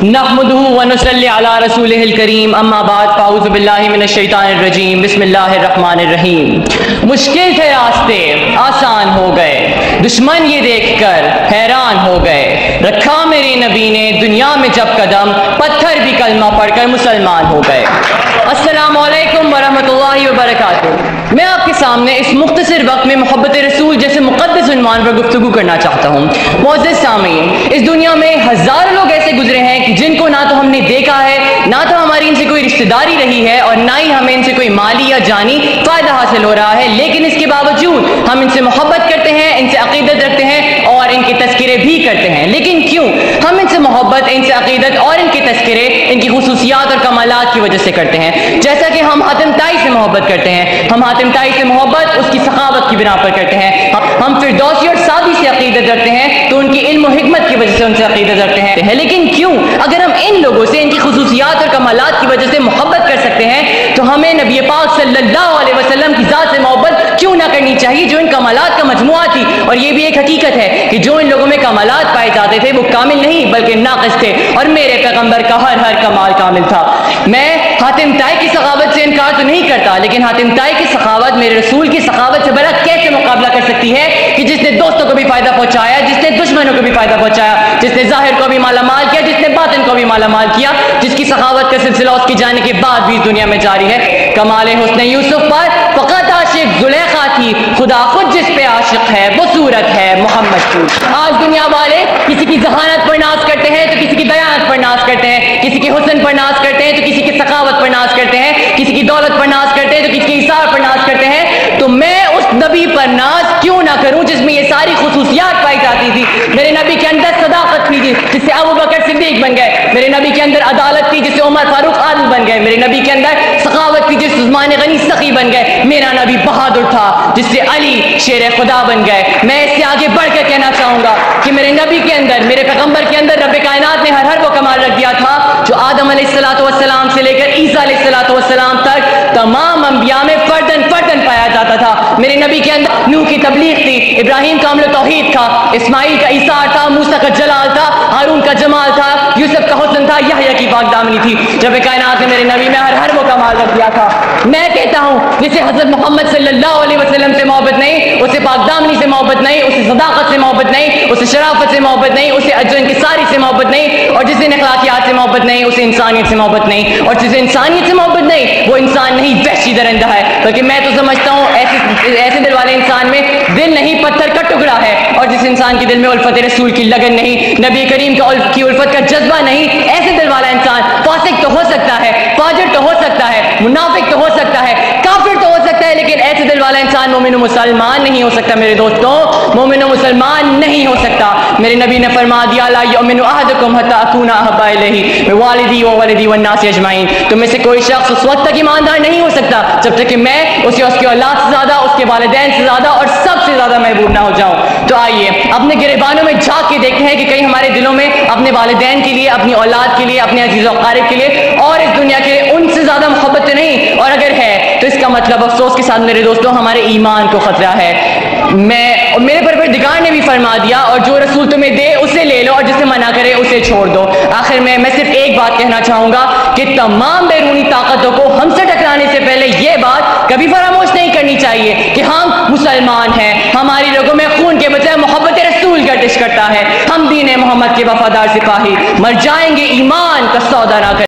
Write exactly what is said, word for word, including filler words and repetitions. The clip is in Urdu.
نحمدہ ونصلی علی رسولہ الکریم اما بعد فاعوذ باللہ من الشیطان الرجیم بسم اللہ الرحمن الرحیم۔ مشکل تھے راستے آسان ہو گئے، دشمن یہ دیکھ کر حیران ہو گئے، رکھا میرے نبی نے دنیا میں جب قدم، پتھر بھی کلمہ پڑھ کر مسلمان ہو گئے۔ السلام علیکم ورحمۃ اللہ وبرکاتہ۔ میں آپ کے سامنے اس مختصر وقت میں محبت رسول جیسے مقدس عنوان پر گفتگو کرنا چاہتا ہوں۔ معزز سامعین، اس دنیا میں ہزاروں لوگ ایسے گزرے ہیں کہ جن کو نہ تو ہم نے دیکھا ہے، نہ تو ہماری ان سے کوئی رشتہ داری رہی ہے، اور نہ ہی ہمیں ان سے کوئی مالی یا جانی فائدہ حاصل ہو رہا ہے، لیکن اس کے باوجود ہم ان سے محبت کرتے ہیں، ان سے عقیدت رکھتے ہیں اور ان کے تذکرے بھی کرتے ہیں۔ لیکن کیوں ہم ان سے محبت، ان سے عقیدت اور ان کے تذکرے، ان کی خصوصیات اور کمالات کی وجہ سے کرتے ہیں؟ جیسا کہ ہم حاتم طائی سے محبت کرتے ہیں، ہم حاتم طائی سے محبت اس کی سخاوت کی بنا پر کرتے ہیں۔ ہم فردوسی اور سعدی سے عقیدت رکھتے ہیں تو ان کی علم و حکمت کی وجہ سے ان سے عقیدت رکھتے ہیں۔ لیکن کیوں اگر ہم ان لوگوں سے ان کی خصوصیات اور کمالات کی وجہ سے محبت کر سکتے ہیں تو ہمیں نبی پاک صلی اللہ علیہ وسلم کی ذات سے محبت کیوں نہ کرنی چاہیے جو ان کمالات کا مجموعہ تھی؟ اور یہ بھی ایک حقیقت ہے کہ جو ان لوگوں میں کمالات پائے جاتے تھے وہ کامل نہیں بلکہ ناقص تھے، اور میرے پیغمبر کا ہر ہر کمال کامل تھا۔ میں حاتم طائی کی سخاوت سے انکار تو نہیں کرتا، لیکن حاتم طائی کی سخاوت میرے رسول کی سخاوت سے بڑا کیسے مقابلہ کر سکتی ہے کہ جس نے دوستوں کو بھی فائدہ پہنچایا، جس نے دشمنوں کو بھی فائدہ پہنچایا، جس نے ظاہر کو بھی مالا مال کیا، جس نے باطن کو بھی مالا مال کیا، جس کی سخاوت کا سلسلہ اس کی جانے کے بعد بھی اس دنیا میں جاری ہے۔ کمال حسن یوسف پر فقط عاشق زلیخا تھی، خدا خود جس پہ عاشق ہے وہ صورت ہے محمد کی۔ آج دنیا والے کسی کی ذہانت پر ناز کرتے ہیں تو کسی کی دیانت پر ناز کرتے ہیں، کسی کے حسن پر ناز کرتے ہیں تو کسی کی سخاوت پر ناز کرتے ہیں، کسی کی دولت پر ناز کرتے ہیں تو کسی کے ایثار پر ناز کرتے ہیں۔ تو میں اس نبی پر ناز کیوں نہ کروں جس میں یہ ساری خصوصیات پائی جاتی تھی؟ میرے نبی کے اندر صداقت تھی جس سے ابو بکر صدیق بن گئے، میرے نبی کے اندر عدالت تھی جس سے عمر فاروق عادل بن گئے، میرے نبی کے اندر سخاوت تھی جس سے عثمان غنی سخی بن گئے، میرا نبی بہادر تھا جس سے علی شیر خدا بن گئے۔ میں اس سے آگے بڑھ کر کہنا چاہوں گا کہ میرے نبی کے اندر، میرے پیغمبر کے اندر رب کائنات نے ہر ہر وہ کمال رکھ دیا تھا جو آدم علیہ الصلوۃ والسلام سے لے کر عیسیٰ علیہ الصلوۃ والسلام تک تمام انبیاء میں فردن فردن پایا جاتا تھا۔ میرے نبی کے اندر نوح کی تبلیغ تھی، ابراہیم کا عمل و توحید تھا، اسماعیل کا ایثار تھا، موسیٰ کا جلال تھا، ہارون کا جمال تھا، یوسف کا حسن تھا، یحییٰ کی پاک دامنی تھی۔ رب کائنات نے میرے نبی میں ہر ہر وہ کمال رکھ دیا تھا۔ میں کہتا ہوں جسے حضرت محمد صلی اللہ علیہ وسلم سے محبت نہیں، اسے پاک دامنی سے محبت نہیں، اسے صداقت سے محبت نہیں، اسے شرافت سے محبت نہیں، اسے عجز و انکساری سے محبت نہیں، اور جسے اخلاقیات سے محبت نہیں اسے انسانیت سے محبت نہیں، اور جسے انسانیت سے محبت نہیں وہ انسان نہیں وحشی درندہ ہے۔ بلکہ میں تو سمجھتا ہوں ایسے ایسے دل والے انسان میں دل نہیں پتھر کا ٹکڑا ہے، اور جس انسان کے دل میں الفت رسول کی لگن نہیں، نبی کریم کی الفت کا جذبہ نہیں، ایسے دل والا انسان فاسق تو ہو سکتا ہے، فاجر تو ہو سکتا ہے، منافق تو ہو سکتا ہے، کافر تو ہو سکتا ہے، لیکن ایسے دل والا انسان مومن و مسلمان نہیں ہو سکتا۔ میرے دوستوں، مومن و مسلمان نہیں ہو سکتا۔ میرے نبی نے فرما دیا لا یؤمن احدکم حتی اکون احب الیہ من والدی وولدی والناس اجمعین، تم میں سے کوئی شخص اس وقت تک ایماندار نہیں ہو سکتا جب تک کہ میں اسے اس کی اولاد سے زیادہ، اس کے والدین سے زیادہ اور سب سے زیادہ محبوب نہ ہو جاؤں۔ تو آئیے اپنے گریبانوں میں جھانک کے دیکھتے ہیں کہ کہیں ہمارے دلوں میں اپنے والدین کے لیے، اپنی اولاد کے لیے، اپنے عزیز و اقارب کے لیے اور اس دنیا کے ان سے زیادہ محبت تو نہیں، اور اگر ہے تو اس کا مطلب افسوس کے ساتھ میرے دوستوں ہمارے ایمان کو خطرہ ہے۔ میں میرے پروردگار نے بھی فرما دیا اور جو رسول تمہیں دے اسے لے لو اور جسے منع کرے اسے چھوڑ دو۔ آخر میں میں صرف ایک بات کہنا چاہوں گا کہ تمام بیرونی طاقتوں کو ہم سے ٹکرانے سے پہلے یہ بات کبھی فراموش نہیں کرنی چاہیے کہ ہم مسلمان ہیں، ہماری رگوں میں خون کے بجائے محبت رسول گردش کرتا ہے، ہم دین محمد کے وفادار سپاہی، مر جائیں گے ایمان کا سودا نہ کر